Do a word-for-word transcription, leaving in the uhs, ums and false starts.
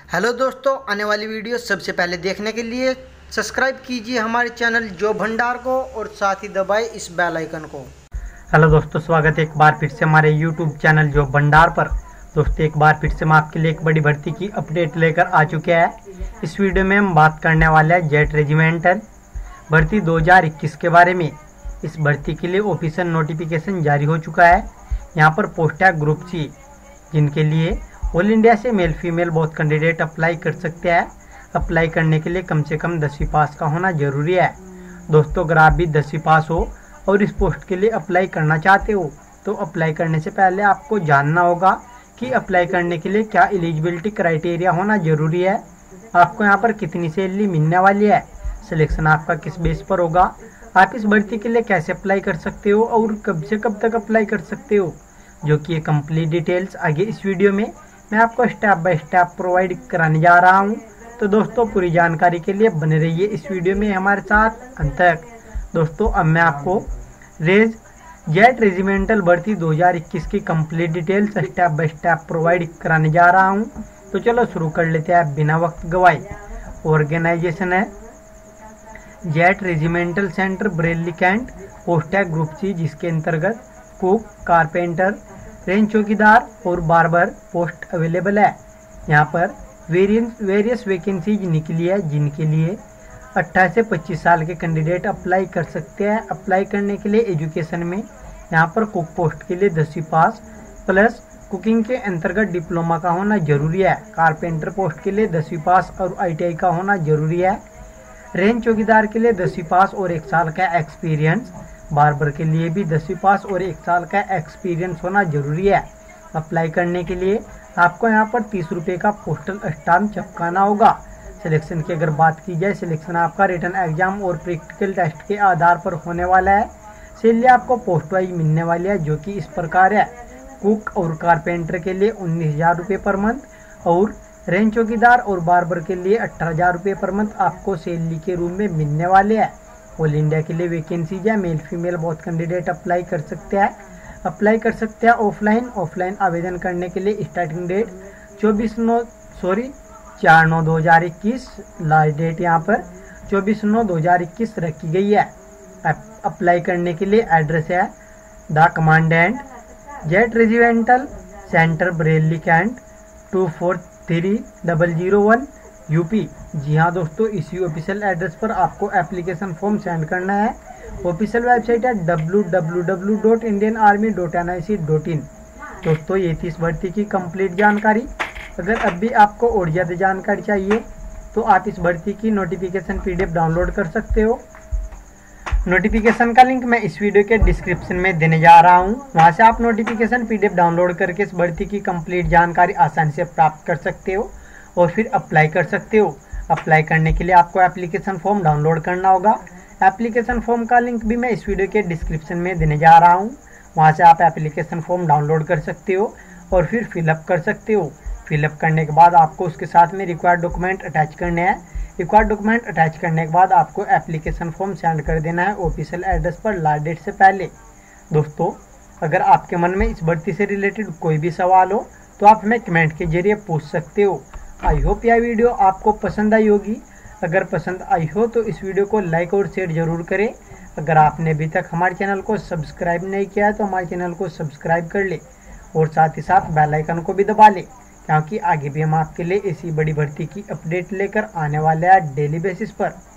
Hello दोस्तों, आने वाली वीडियो सबसे पहले देखने के लिए सब्सक्राइब कीजिए हमारे चैनल जॉब भंडार को और साथ ही दबाएं इस बेल आइकन को। हेलो दोस्तों, स्वागत है एक बार फिर से हमारे यूट्यूब चैनल जॉब भंडार पर। दोस्तों, एक बार फिर से हम आपके लिए एक बड़ी भर्ती की अपडेट लेकर आ चुके हैं। इस वीडियो में हम बात करने वाले हैं जेट रेजिमेंटल भर्ती दो हज़ार इक्कीस के बारे में। इस भर्ती के लिए ऑफिशियल नोटिफिकेशन जारी हो चुका है। यहाँ पर पोस्ट है ग्रुप सी, जिनके लिए ऑल इंडिया से मेल फीमेल बहुत कैंडिडेट अप्लाई कर सकते हैं। अप्लाई करने के लिए कम से कम दसवीं पास का होना जरूरी है। दोस्तों, अगर आप भी दसवीं पास हो और इस पोस्ट के लिए अप्लाई करना चाहते हो तो अप्लाई करने से पहले आपको जानना होगा कि अप्लाई करने के लिए क्या एलिजिबिलिटी क्राइटेरिया होना जरूरी है। आपको यहाँ पर कितनी सैलरी मिलने वाली है, सिलेक्शन आपका किस बेस पर होगा, आप इस भर्ती के लिए कैसे अप्लाई कर सकते हो और कब से कब तक अप्लाई कर सकते हो, जो कि ये कंप्लीट डिटेल्स आगे इस वीडियो में मैं आपको स्टेप बाय स्टेप प्रोवाइड कराने जा रहा हूं। तो दोस्तों, पूरी जानकारी के लिए बने रहिए इस वीडियो में हमारे साथ अंत तक। दोस्तों, अब मैं आपको रेज जेट रेजिमेंटल भर्ती दो हज़ार इक्कीस की complete details step by step provide कराने जा रहा हूं। तो चलो शुरू कर लेते हैं बिना वक्त गवाए। ऑर्गेनाइजेशन है Jat regimental centre Bareilly Cantt. Post है ग्रुप सी, जिसके अंतर्गत कुक, कारपेंटर, रेंज चौकीदार और बार्बर पोस्ट अवेलेबल है। यहाँ पर वेरियंस वेरियस वैकेंसीज निकली है, जिनके लिए अट्ठाईस से पच्चीस साल के कैंडिडेट अप्लाई कर सकते हैं। अप्लाई करने के लिए एजुकेशन में यहाँ पर कुक पोस्ट के लिए दसवीं पास प्लस कुकिंग के अंतर्गत डिप्लोमा का होना जरूरी है। कारपेंटर पोस्ट के लिए दसवीं पास और आई टी आई का होना जरूरी है। रेंज चौकीदार के लिए दसवीं पास और एक साल का एक्सपीरियंस। बार्बर के लिए भी दसवीं पास और एक साल का एक्सपीरियंस होना जरूरी है। अप्लाई करने के लिए आपको यहाँ पर तीस रुपये का पोस्टल स्टाम्प चिपकाना होगा। सिलेक्शन की अगर बात की जाए, सिलेक्शन आपका रिटन एग्जाम और प्रैक्टिकल टेस्ट के आधार पर होने वाला है। सैलरी आपको पोस्ट वाइज मिलने वाली है, जो कि इस प्रकार है। कुक और कारपेंटर के लिए उन्नीस हजार रुपये पर मंथ और रेंज चौकीदार और बार्बर के लिए अठारह हजार रुपये पर मंथ आपको सैलरी के रूप में मिलने वाले हैं। ऑल इंडिया के लिए वैकेंसीज है, मेल फीमेल बहुत कैंडिडेट अप्लाई कर सकते हैं। अप्लाई कर सकते हैं ऑफलाइन। ऑफलाइन आवेदन करने के लिए स्टार्टिंग डेट चौबीस नौ सॉरी चार नौ दो हजार इक्कीस, लास्ट डेट यहाँ पर चौबीस नौ दो हजार इक्कीस रखी गई है। अप्लाई करने के लिए एड्रेस है the commandant Jat regimental centre Bareilly Cantt two four three double zero one UP. जी हाँ दोस्तों, इसी ऑफिशियल एड्रेस पर आपको एप्लीकेशन फॉर्म सेंड करना है। ऑफिशियल वेबसाइट है W W W dot Indian army dot N I C dot in. दोस्तों, ये थी इस भर्ती की कंप्लीट जानकारी। अगर अब भी आपको और ज़्यादा जानकारी चाहिए तो आप इस भर्ती की नोटिफिकेशन पीडीएफ डाउनलोड कर सकते हो। नोटिफिकेशन का लिंक मैं इस वीडियो के डिस्क्रिप्शन में देने जा रहा हूँ। वहाँ से आप नोटिफिकेशन पीडीएफ डाउनलोड करके इस भर्ती की कंप्लीट जानकारी आसानी से प्राप्त कर सकते हो और फिर अप्लाई कर सकते हो। अप्लाई करने के लिए आपको एप्लीकेशन फॉर्म डाउनलोड करना होगा। एप्लीकेशन फॉर्म का लिंक भी मैं इस वीडियो के डिस्क्रिप्शन में देने जा रहा हूँ। वहाँ से आप एप्लीकेशन फॉर्म डाउनलोड कर सकते हो और फिर फिलअप कर सकते हो। फिलअप करने के बाद आपको उसके साथ में रिक्वायर्ड डॉक्यूमेंट अटैच करने हैं। रिक्वायर्ड डॉक्यूमेंट अटैच करने के बाद आपको एप्लीकेशन फॉर्म सेंड कर देना है ऑफिशियल एड्रेस पर लास्ट डेट से पहले। दोस्तों, अगर आपके मन में इस भर्ती से रिलेटेड कोई भी सवाल हो तो आप हमें कमेंट के जरिए पूछ सकते हो। आई होप यह वीडियो आपको पसंद आई होगी। अगर पसंद आई हो तो इस वीडियो को लाइक और शेयर जरूर करें। अगर आपने अभी तक हमारे चैनल को सब्सक्राइब नहीं किया है तो हमारे चैनल को सब्सक्राइब कर ले और साथ ही साथ बेल आइकन को भी दबा ले, क्योंकि आगे भी हम आपके लिए ऐसी बड़ी भर्ती की अपडेट लेकर आने वाले हैं डेली बेसिस पर।